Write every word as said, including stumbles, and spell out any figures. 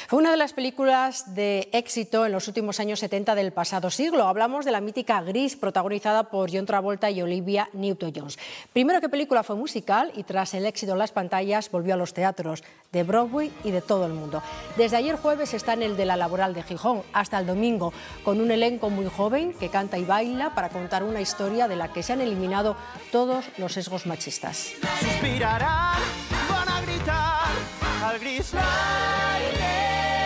Fue una de las películas de éxito en los últimos años setenta del pasado siglo. Hablamos de la mítica Grease, protagonizada por John Travolta y Olivia Newton-John. Primero que película fue musical y tras el éxito en las pantallas volvió a los teatros de Broadway y de todo el mundo. Desde ayer jueves está en el de la Laboral de Gijón hasta el domingo, con un elenco muy joven que canta y baila para contar una historia de la que se han eliminado todos los sesgos machistas. Suspirarán, van a gritar al Grease Lightning.